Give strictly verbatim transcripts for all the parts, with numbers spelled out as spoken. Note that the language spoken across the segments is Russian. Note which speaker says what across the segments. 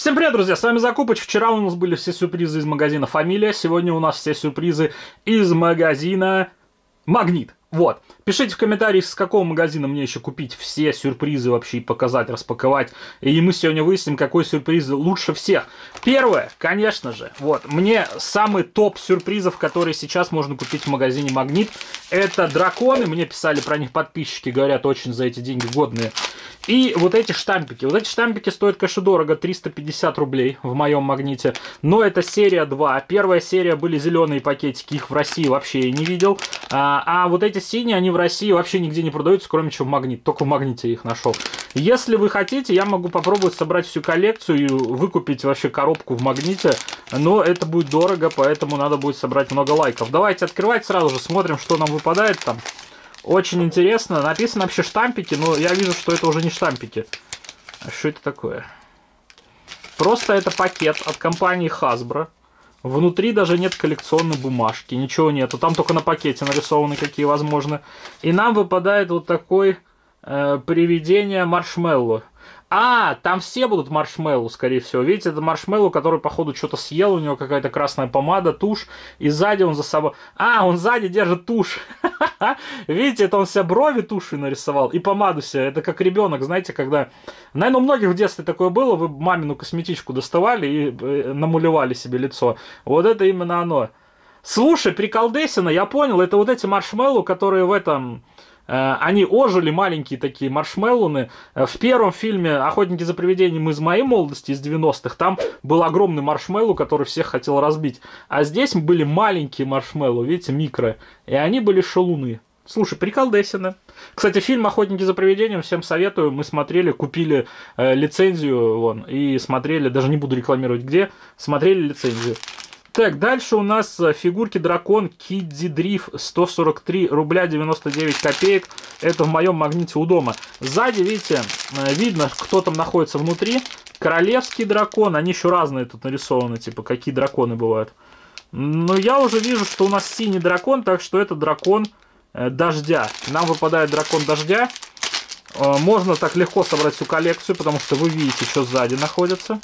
Speaker 1: Всем привет, друзья, с вами Закупыч. Вчера у нас были все сюрпризы из магазина Фамилия, сегодня у нас все сюрпризы из магазина Магнит. Вот. Пишите в комментариях, с какого магазина мне еще купить все сюрпризы вообще и показать, распаковать. И мы сегодня выясним, какой сюрприз лучше всех. Первое, конечно же, вот, мне самый топ сюрпризов, которые сейчас можно купить в магазине Магнит, это драконы. Мне писали про них подписчики, говорят, очень за эти деньги годные. И вот эти штампики. Вот эти штампики стоят, конечно, дорого, триста пятьдесят рублей в моем Магните. Но это серия два. Первая серия были зеленые пакетики, их в России вообще я не видел. А, а вот эти синие, они в России вообще нигде не продаются, кроме чего в Магнит. Только в Магните я их нашел. Если вы хотите, я могу попробовать собрать всю коллекцию и выкупить вообще коробку в Магните. Но это будет дорого, поэтому надо будет собрать много лайков. Давайте открывать сразу же, смотрим, что нам выпадает там. Очень интересно. Написано вообще штампики, но я вижу, что это уже не штампики. А что это такое? Просто это пакет от компании Hasbro. Внутри даже нет коллекционной бумажки, ничего нету. Там только на пакете нарисованы какие возможны. И нам выпадает вот такой э, привидение маршмеллоу. А, там все будут маршмеллоу, скорее всего. Видите, это маршмеллоу, который, походу, что-то съел. У него какая-то красная помада, тушь. И сзади он за собой... А, он сзади держит тушь. Видите, это он себе брови тушью нарисовал. И помаду себе. Это как ребенок, знаете, когда... Наверное, у многих в детстве такое было. Вы мамину косметичку доставали и намулевали себе лицо. Вот это именно оно. Слушай, приколдесина, я понял. Это вот эти маршмеллоу, которые в этом... Они ожили, маленькие такие маршмеллоуны. В первом фильме «Охотники за привидениями» из моей молодости, из девяностых, там был огромный маршмеллоу, который всех хотел разбить. А здесь были маленькие маршмеллоу, видите, микро. И они были шалуны. Слушай, приколдесина. Кстати, фильм «Охотники за привидениями» всем советую. Мы смотрели, купили э, лицензию вон, и смотрели, даже не буду рекламировать где, смотрели лицензию. Так, дальше у нас фигурки дракон Кидди Дриф, сто сорок три рубля девяносто девять копеек. Это в моем Магните у дома. Сзади, видите, видно, кто там находится внутри. Королевский дракон, они еще разные тут нарисованы, типа, какие драконы бывают. Но я уже вижу, что у нас синий дракон, так что это дракон э, дождя. Нам выпадает дракон дождя. Э, можно так легко собрать всю коллекцию, потому что вы видите, что сзади находится.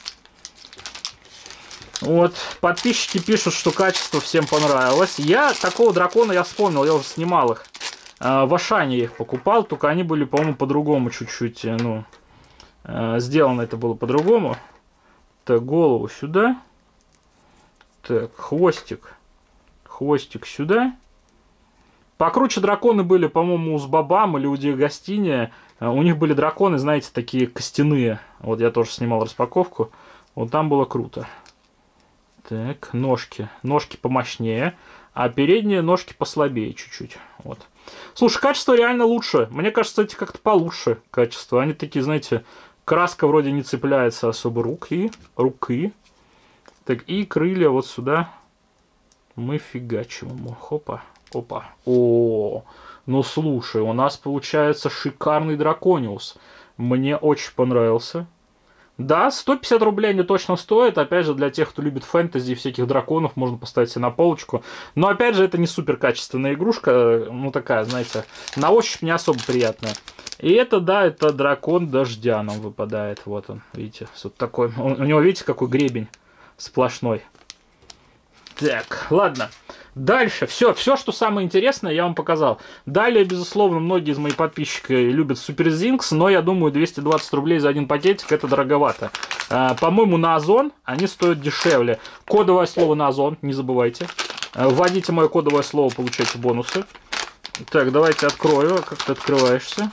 Speaker 1: Вот, подписчики пишут, что качество всем понравилось. Я такого дракона, я вспомнил, я уже снимал их. Э, в Ашане я их покупал, только они были, по-моему, по-другому чуть-чуть, ну, э, сделано это было по-другому. Так, голову сюда. Так, хвостик. Хвостик сюда. Покруче драконы были, по-моему, у Сбабам или у Диагостиния. Э, у них были драконы, знаете, такие костяные. Вот я тоже снимал распаковку. Вот там было круто. Так, ножки. Ножки помощнее, а передние ножки послабее чуть-чуть. Вот. Слушай, качество реально лучше. Мне кажется, эти как-то получше качество. Они такие, знаете, краска вроде не цепляется особо руки. Руки. Так, и крылья вот сюда мы фигачим ему. Хопа, опа. О, ну слушай, у нас получается шикарный дракониус. Мне очень понравился. Да, сто пятьдесят рублей они точно стоят. Опять же, для тех, кто любит фэнтези и всяких драконов, можно поставить себе на полочку. Но, опять же, это не супер качественная игрушка. Ну, такая, знаете, на ощупь не особо приятная. И это, да, это дракон дождя нам выпадает. Вот он, видите, вот такой. У него, видите, какой гребень сплошной. Так, ладно. Дальше. Все, все, что самое интересное, я вам показал. Далее, безусловно, многие из моих подписчиков любят Супер Зинкс, но я думаю, двести двадцать рублей за один пакетик это дороговато. А, по-моему, на Озон они стоят дешевле. Кодовое слово на Озон, не забывайте. А, вводите мое кодовое слово, получаете бонусы. Так, давайте открою. Как ты открываешься?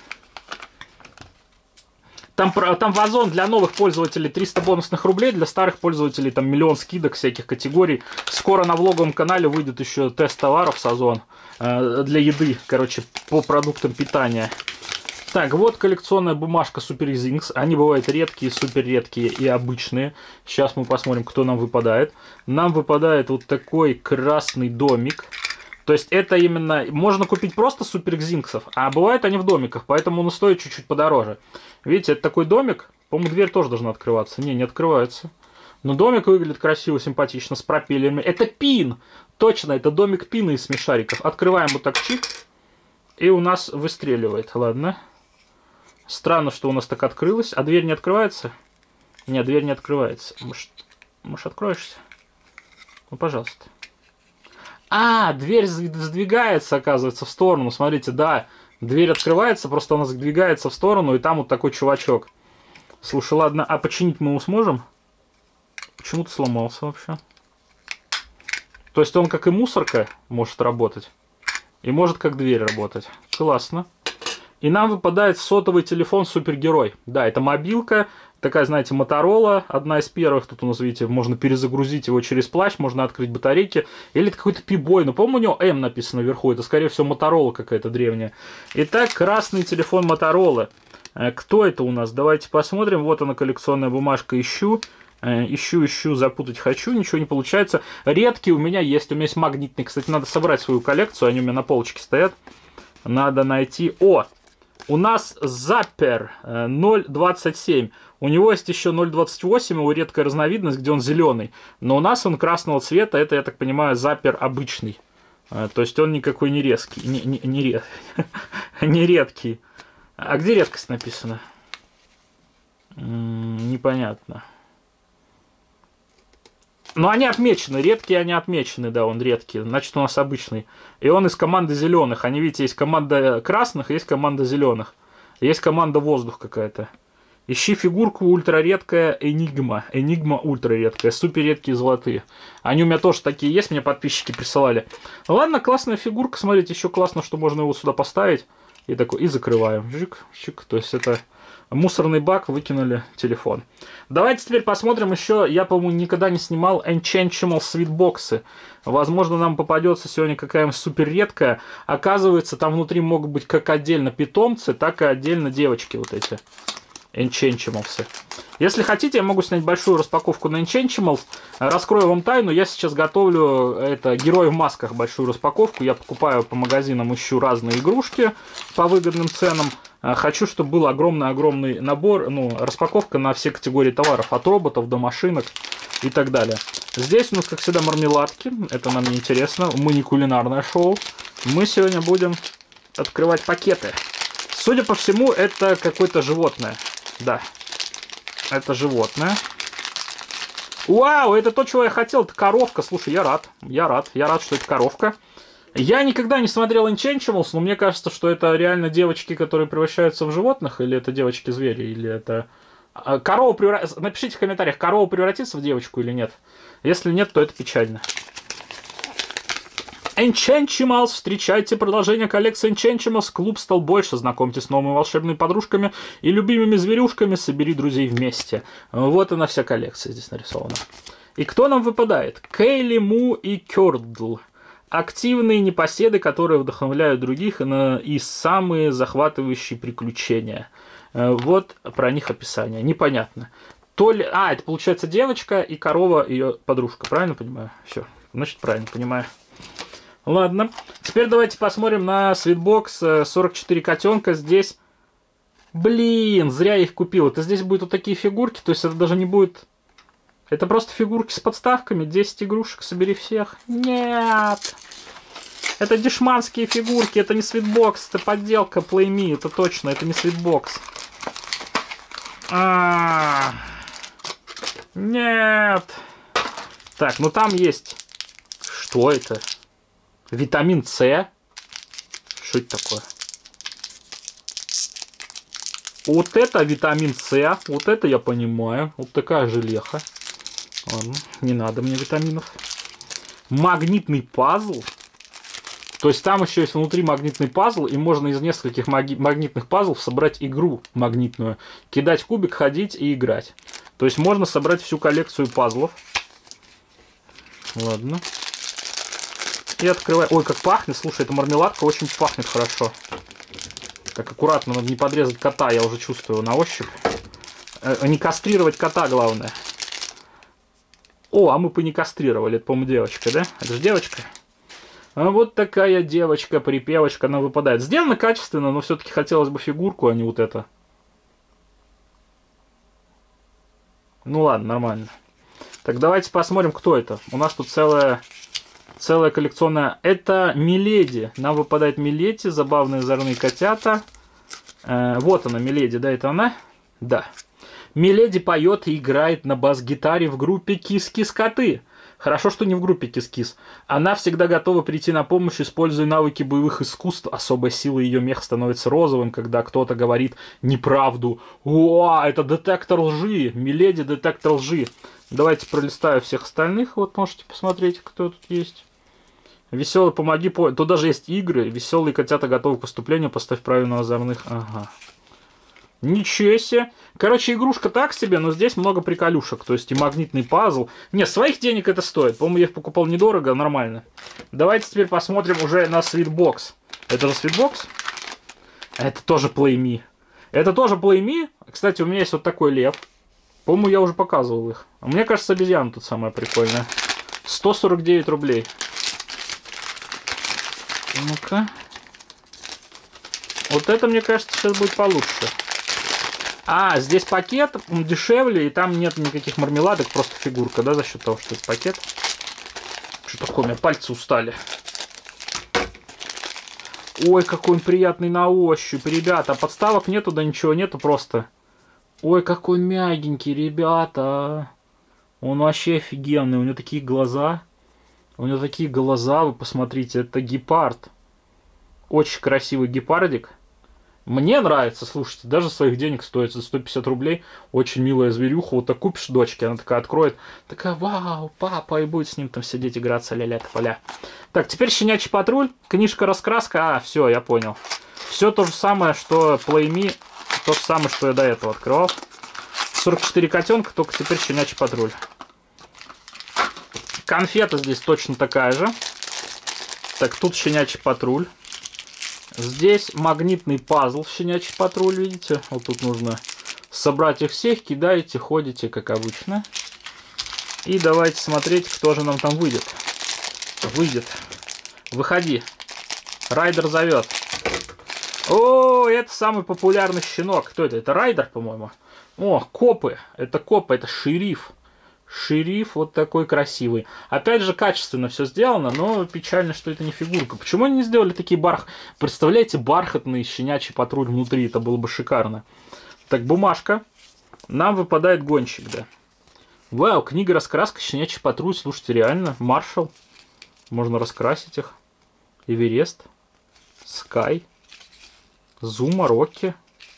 Speaker 1: Там, там в Озон для новых пользователей триста бонусных рублей, для старых пользователей там миллион скидок всяких категорий. Скоро на влоговом канале выйдет еще тест товаров с Озон э, для еды, короче, по продуктам питания. Так, вот коллекционная бумажка Super Zings. Они бывают редкие, супер редкие и обычные. Сейчас мы посмотрим, кто нам выпадает. Нам выпадает вот такой красный домик. То есть это именно... Можно купить просто супер зинксов, а бывают они в домиках, поэтому он стоит чуть-чуть подороже. Видите, это такой домик. По-моему, дверь тоже должна открываться. Не, не открывается. Но домик выглядит красиво, симпатично, с пропеллерами. Это пин! Точно, это домик пина из смешариков. Открываем вот так чик. И у нас выстреливает. Ладно. Странно, что у нас так открылось. А дверь не открывается? Нет, дверь не открывается. Может, может откроешься? Ну, пожалуйста. А, дверь сдвигается, оказывается, в сторону. Смотрите, да, дверь открывается, просто она сдвигается в сторону, и там вот такой чувачок. Слушай, ладно, а починить мы его сможем? Почему-то сломался вообще. То есть он как и мусорка может работать, и может как дверь работать. Классно. И нам выпадает сотовый телефон супергерой. Да, это мобилка, такая, знаете, Motorola, одна из первых. Тут у нас, видите, можно перезагрузить его через плащ, можно открыть батарейки. Или это какой-то пибой, но, по-моему, у него М написано вверху. Это, скорее всего, Motorola какая-то древняя. Итак, красный телефон Motorola. Кто это у нас? Давайте посмотрим. Вот она, коллекционная бумажка. Ищу. Ищу, ищу, запутать хочу, ничего не получается. Редкие у меня есть. У меня есть магнитный. Кстати, надо собрать свою коллекцию. Они у меня на полочке стоят. Надо найти... О! У нас Заппер ноль двадцать семь. У него есть еще ноль двадцать восемь, его редкая разновидность, где он зеленый. Но у нас он красного цвета, это, я так понимаю, Заппер обычный. То есть он никакой не резкий. Не, не, не, ред... не редкий. А где редкость написана? М-м, непонятно. Но они отмечены, редкие они отмечены, да, он редкий, значит у нас обычный. И он из команды зеленых. Они, видите, есть команда красных, есть команда зеленых. Есть команда воздух какая-то. Ищи фигурку ультраредкая Энигма. Энигма ультраредкая, супер редкие золотые. Они у меня тоже такие есть, мне подписчики присылали. Ладно, классная фигурка, смотрите, еще классно, что можно его сюда поставить. И такой, и закрываем. Жик, чик, то есть это... Мусорный бак, выкинули телефон. Давайте теперь посмотрим еще. Я, по-моему, никогда не снимал Enchantimals свитбоксы. Возможно, нам попадется сегодня какая-нибудь супер редкая. Оказывается, там внутри могут быть как отдельно питомцы, так и отдельно девочки вот эти. Enchantimals. Если хотите, я могу снять большую распаковку на Enchantimals. Раскрою вам тайну. Я сейчас готовлю это герои в масках большую распаковку. Я покупаю по магазинам, ищу разные игрушки по выгодным ценам. Хочу, чтобы был огромный-огромный набор, ну, распаковка на все категории товаров, от роботов до машинок и так далее. Здесь у нас, как всегда, мармеладки, это нам не интересно, мы не кулинарное шоу. Мы сегодня будем открывать пакеты. Судя по всему, это какое-то животное, да, это животное. Вау, это то, чего я хотел, это коровка, слушай, я рад, я рад, я рад, что это коровка. Я никогда не смотрел Enchantimals, но мне кажется, что это реально девочки, которые превращаются в животных, или это девочки-звери, или это... Корова превра... Напишите в комментариях, корова превратится в девочку или нет. Если нет, то это печально. Enchantimals, встречайте продолжение коллекции Enchantimals. Клуб стал больше, знакомьтесь с новыми волшебными подружками и любимыми зверюшками, собери друзей вместе. Вот она вся коллекция здесь нарисована. И кто нам выпадает? Кейли, Му и Кёрдл. Активные непоседы, которые вдохновляют других на и самые захватывающие приключения. Вот про них описание. Непонятно. То ли... А, это получается девочка и корова, ее подружка. Правильно понимаю? Все. Значит, правильно понимаю. Ладно. Теперь давайте посмотрим на свитбокс. сорок четыре котенка. Здесь... Блин, зря я их купил. Это здесь будут вот такие фигурки. То есть это даже не будет... Это просто фигурки с подставками. десять игрушек, собери всех. Нет. Это дешманские фигурки. Это не свитбокс. Это подделка Play Me. Это точно. Это не свитбокс. А -а -а. Нет. Так, ну там есть... Что это? Витамин С. Что это такое? Вот это витамин С. Вот это я понимаю. Вот такая желеха. Ладно, не надо мне витаминов. Магнитный пазл. То есть там еще есть внутри магнитный пазл, и можно из нескольких маги магнитных пазлов собрать игру магнитную. Кидать кубик, ходить и играть. То есть можно собрать всю коллекцию пазлов. Ладно. И открывай. Ой, как пахнет. Слушай, эта мармеладка очень пахнет хорошо. Так, аккуратно, надо не подрезать кота, я уже чувствую на ощупь. Э, не кастрировать кота, главное. О, а мы бы не кастрировали. Это, по-моему, девочка, да? Это же девочка. А вот такая девочка, припевочка, она выпадает. Сделано качественно, но все-таки хотелось бы фигурку, а не вот это. Ну ладно, нормально. Так, давайте посмотрим, кто это. У нас тут целая, целая коллекционная... Это Миледи. Нам выпадает Миледи, забавные озорные котята. Э, вот она, Миледи, да, это она? Да. Миледи поет и играет на бас-гитаре в группе Кис-Кис-Коты. Хорошо, что не в группе Кис-Кис. Она всегда готова прийти на помощь, используя навыки боевых искусств. Особая сила ее мех становится розовым, когда кто-то говорит неправду. О, это детектор лжи. Миледи детектор лжи. Давайте пролистаю всех остальных. Вот можете посмотреть, кто тут есть. Веселый, помоги. По... Тут даже есть игры. Веселые котята готовы к выступлению. Поставь правильно озорных. Ага. Ничего себе. Короче, игрушка так себе, но здесь много приколюшек. То есть и магнитный пазл. Не, своих денег это стоит. По-моему, я их покупал недорого, нормально. Давайте теперь посмотрим уже на Sweetbox. Это же Sweetbox? Это тоже Play Me. Это тоже Play Me. Кстати, у меня есть вот такой лев. По-моему, я уже показывал их. А мне кажется, обезьяна тут самая прикольная. сто сорок девять рублей. Ну-ка. Вот это, мне кажется, сейчас будет получше. А, здесь пакет, он дешевле, и там нет никаких мармеладок, просто фигурка, да, за счет того, что это пакет. Что такое, у меня пальцы устали. Ой, какой он приятный на ощупь, ребята. Подставок нету, да ничего нету просто. Ой, какой мягенький, ребята. Он вообще офигенный, у него такие глаза. У него такие глаза, вы посмотрите, это гепард. Очень красивый гепардик. Мне нравится, слушайте, даже своих денег стоит за сто пятьдесят рублей. Очень милая зверюха. Вот так купишь дочке, она такая откроет. Такая, вау, папа, и будет с ним там сидеть, играться, ля-ля тополя. Так, теперь щенячий патруль. Книжка-раскраска. А, все, я понял. Все то же самое, что Play Me. То же самое, что я до этого открывал. сорок четыре котенка, только теперь щенячий патруль. Конфета здесь точно такая же. Так, тут щенячий патруль. Здесь магнитный пазл в щенячий патруль, видите? Вот тут нужно собрать их всех, кидаете, ходите, как обычно. И давайте смотреть, кто же нам там выйдет. Выйдет. Выходи. Райдер зовет. О, это самый популярный щенок. Кто это? Это Райдер, по-моему. О, копы. Это копы, это шериф. Шериф вот такой красивый. Опять же, качественно все сделано, но печально, что это не фигурка. Почему они не сделали такие барх... Представляете, бархатный щенячий патруль внутри? Это было бы шикарно. Так, бумажка. Нам выпадает гонщик, да. Вау, книга раскраска, щенячий патруль. Слушайте, реально, Маршал. Можно раскрасить их. Эверест. Скай. Зума, Рокки.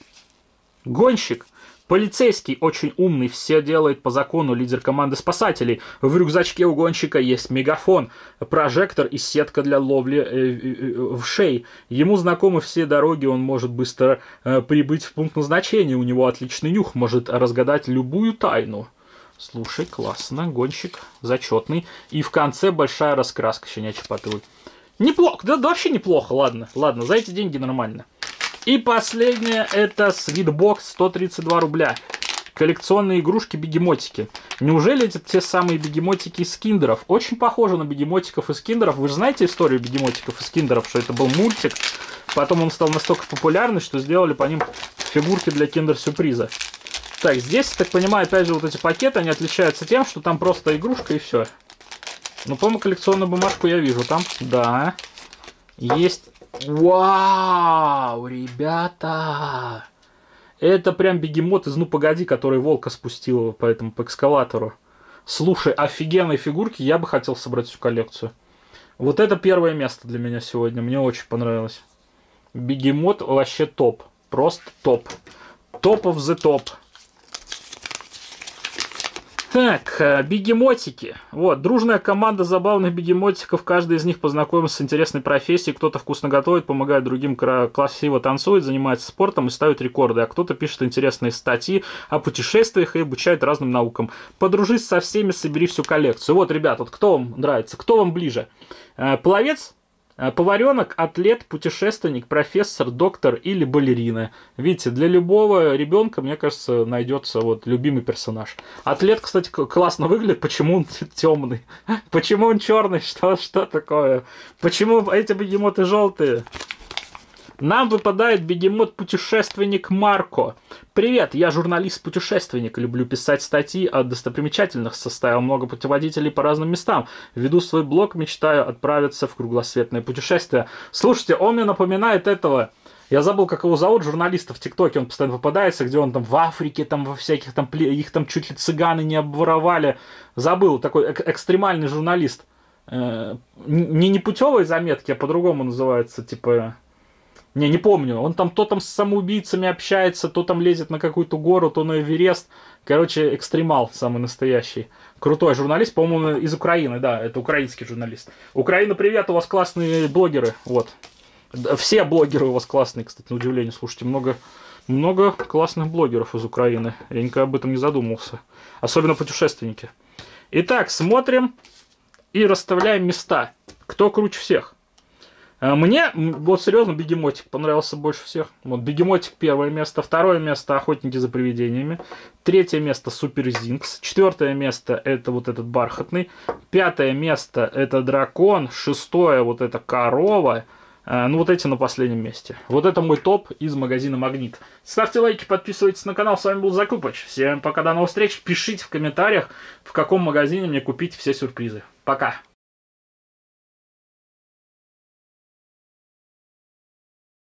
Speaker 1: Гонщик. Полицейский очень умный, все делает по закону, лидер команды спасателей. В рюкзачке у гонщика есть мегафон, прожектор и сетка для ловли э, э, в шей. Ему знакомы все дороги, он может быстро э, прибыть в пункт назначения. У него отличный нюх, может разгадать любую тайну. Слушай, классно, гонщик зачетный. И в конце большая раскраска, щенячий патруль. Неплохо, да, да вообще неплохо, ладно, ладно, за эти деньги нормально. И последнее это Sweetbox, сто тридцать два рубля. Коллекционные игрушки-бегемотики. Неужели это те самые бегемотики из киндеров? Очень похоже на бегемотиков из киндеров. Вы же знаете историю бегемотиков из киндеров, что это был мультик. Потом он стал настолько популярный, что сделали по ним фигурки для киндер-сюрприза. Так, здесь, так понимаю, опять же, вот эти пакеты, они отличаются тем, что там просто игрушка и все. Ну, по-моему, коллекционную бумажку я вижу там. Да. Есть... Вау, ребята! Это прям бегемот из «Ну, погоди», который волка спустил по этому, по экскаватору. Слушай, офигенные фигурки, я бы хотел собрать всю коллекцию. Вот это первое место для меня сегодня, мне очень понравилось. Бегемот вообще топ, просто топ. Топ of the топ. Так, бегемотики. Вот, дружная команда забавных бегемотиков. Каждый из них познакомился с интересной профессией. Кто-то вкусно готовит, помогает другим, красиво танцует, занимается спортом и ставит рекорды. А кто-то пишет интересные статьи о путешествиях и обучает разным наукам. Подружись со всеми, собери всю коллекцию. Вот, ребят, вот кто вам нравится, кто вам ближе? Пловец? Поваренок, атлет, путешественник, профессор, доктор или балерина. Видите, для любого ребенка, мне кажется, найдется вот любимый персонаж. Атлет, кстати, классно выглядит. Почему он темный? Почему он черный? Что, что такое? Почему эти бегемоты желтые? Нам выпадает бегемот-путешественник Марко. Привет, я журналист-путешественник. Люблю писать статьи о достопримечательных. Составил много путеводителей по разным местам. Веду свой блог, мечтаю отправиться в кругосветное путешествие. Слушайте, он мне напоминает этого Я забыл, как его зовут, журналиста в ТикТоке, он постоянно попадается, где он там в Африке, там во всяких, там их там чуть ли цыганы не обворовали. Забыл, такой эк экстремальный журналист. Э не непутевые заметки, а по-другому называется, типа... Не, не помню. Он там то там с самоубийцами общается, то там лезет на какую-то гору, то на Эверест. Короче, экстремал самый настоящий. Крутой журналист, по-моему, из Украины, да, это украинский журналист. Украина, привет, у вас классные блогеры, вот. Все блогеры у вас классные, кстати, на удивление. Слушайте, много, много классных блогеров из Украины. Я никогда об этом не задумывался. Особенно путешественники. Итак, смотрим и расставляем места. Кто круче всех? Мне, вот серьезно, Бегемотик понравился больше всех. Вот Бегемотик первое место, второе место Охотники за привидениями, третье место Супер Зинкс, четвертое место это вот этот бархатный, пятое место это Дракон, шестое вот это Корова, ну вот эти на последнем месте. Вот это мой топ из магазина Магнит. Ставьте лайки, подписывайтесь на канал, с вами был Закупыч. Всем пока, до новых встреч, пишите в комментариях, в каком магазине мне купить все сюрпризы. Пока!